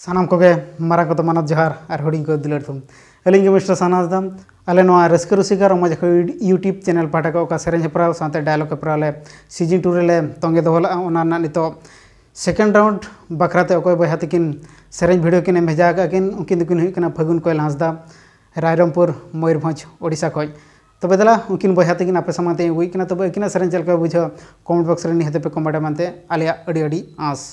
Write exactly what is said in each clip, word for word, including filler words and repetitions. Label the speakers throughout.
Speaker 1: सानाम कोगे मारा को मानव जोहार और हुडिंग को दुलार तुम अलिंग मिस्टर सानास दाम अले नोआ रस्कर रुसिका रमज यूट्यूब चैनल पाटा को का सेरेंज हेप्राव साथे डायलॉग हेप्राव ले सीजन टू रे तंगे दोहला ओना ना नितो सेकेंड राउंड बखराते अकोय बहा तकिन सेरेंज वीडियो किन भेजा किन उनकिन दुकिन हुई कना फगुन कोयल हांसदा रायरमपुर मयूरभंज ओडिशा खoj तबे दला उनकिन बहा तकिन आपे समाते हुई कना तबे किना सेरेंज चलका बुझो कमेंट बॉक्स रे निहते पे कमेंट मानते आलिया अडी अडी आस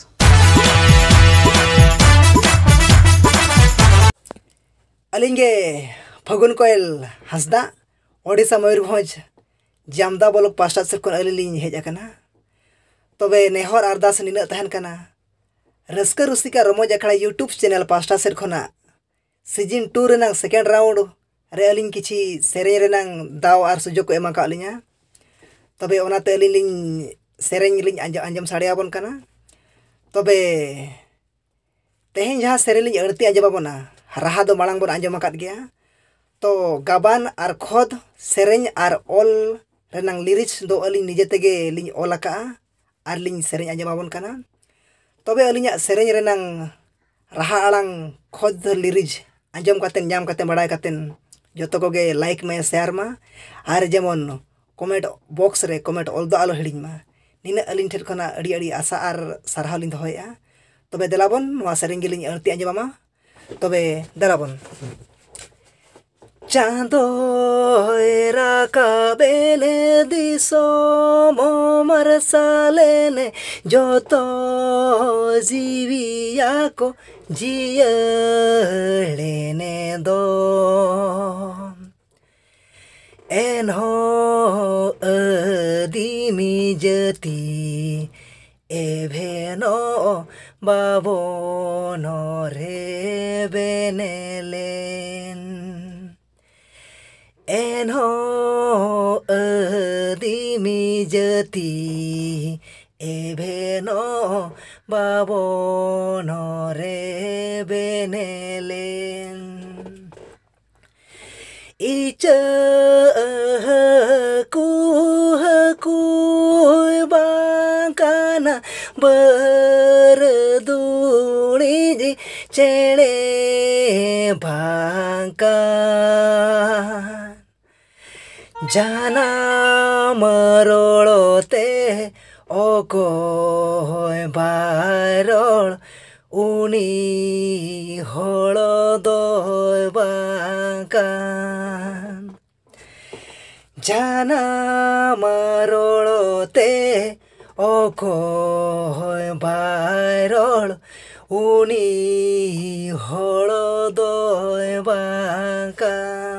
Speaker 2: अलिंगे फगुन कोयल हांसदा ओडिशा मयूरभंज जामदा ब्लॉक पास्टा से कोन अलिलिंग हेज आकना तबे नेहर अरदास निना तहन कना रस्कर रुसिका रमज अखड़ा यूट्यूब चैनल पास्टा से खोना सीजन टू रेनांग सेकेंड राउंड रे अलिंग किछि सेरेंज रेनांग दाव आर सुजोग को एमा का अलिंगा तबे ओनाते अलिलिंग सेरेंज लिंग आंजम आंजम साड़ियाबन कना तबे तेहें जहाँ सेरेंज लिंग अड़ती आंजमाबना राहा दो मांग बन आंजम आकाद गया तो गाबान आर खोद सेरेंज आर ऑल रेनांग लिरिक्स दो अलिंग निजे तेगे लिंग ऑल आका आर लिंग सेरेंज आंजमाबन कना तबे अलिंगा सेरेंज रेनांग राहा आड़ांग खोद लिरिक्स आंजम कातेन नाम कातेन बड़ाय कातेन जतो कोगे लाइक में शेयर मा आर जेमन कमेंट बॉक्स रे कमेंट ऑल दो आलो हिडिंग मा निना अलिंग ठेर खना अड़ी अड़ी आशा आर सारहाव लिंग दोहया तबे देलाबन नोआ सेरेंज लिंग अड़ती आंजमामा तबे दराबन चांदो राकाबेले दिसोम मरसालेने जोतो जीविया को जियलेने दो एनहो अदीमी जती एभेनो बाबोनो रे बेनेलेन एनहो अदीमी जती एभेनो बाबोनो रे बेनेलेन इच कुह कुह बांकाना बरदुणी जी चेड़े बांका जाना मरोड़ते ओको बारोड़ उनी होड़ो दो बांका जाना मरोड़ते ओको बारोड़ उनी होड़ो दो बांका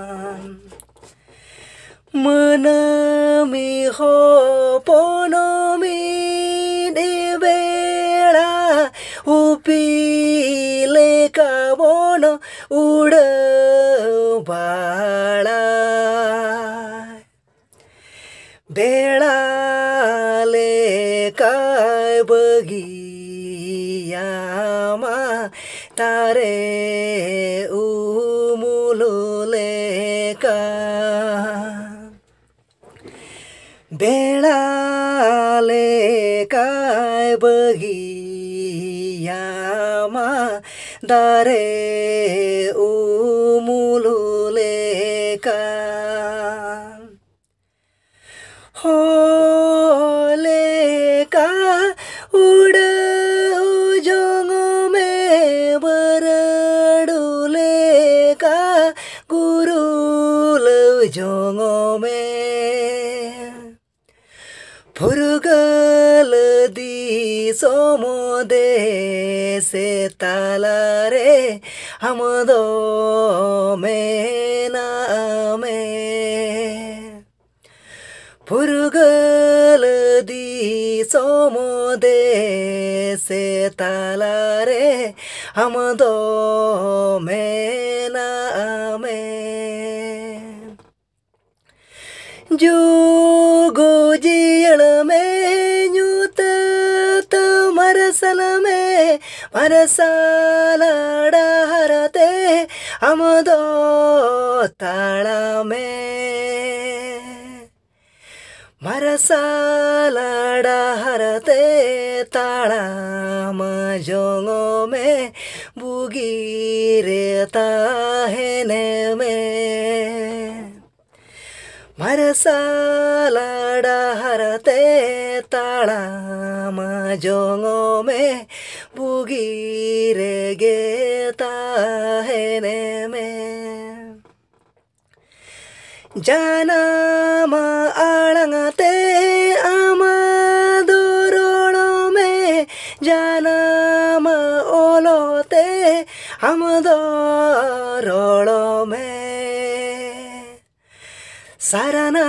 Speaker 2: मनमी हो पोनमी देवेड़ा उपिले का बोन उड़ बाड़ा बेड़ा ले का बगिया मा तारे उमुले का बेड़ा ले काय बगिया मा दारे उमुलुले का होले का उड़ जोंगो में बरडुले का गुरुल जोंगो में फुरगल दी सोमोदे से तालारे हम दो में नामे फुरगल दी सोमोदे से तालारे हम दो में नामे जोगो जियल में यूत मरसल में मरसाल डारते हम दो ताड़ा में मरसालड़ा हरते ताड़ा मजोंगो में बुगी बुगी रे ताहेने में मारसाल डाहरते ताड़ाम जोंगो में बुगी रे गे ताहेने में जानम आड़ंगते आमदोरोड़ो में जानम ओलोते आमदोरोड़ो में साराना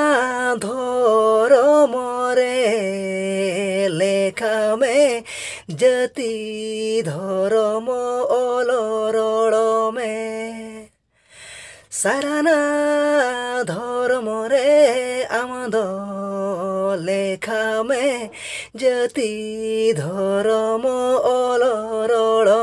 Speaker 2: धोरो मोरे लेखा में जति धोरो मो ओलोरोड़ो में साराना धर्म रे आमदो लेखा में जति धर्म ओलोरोड़ो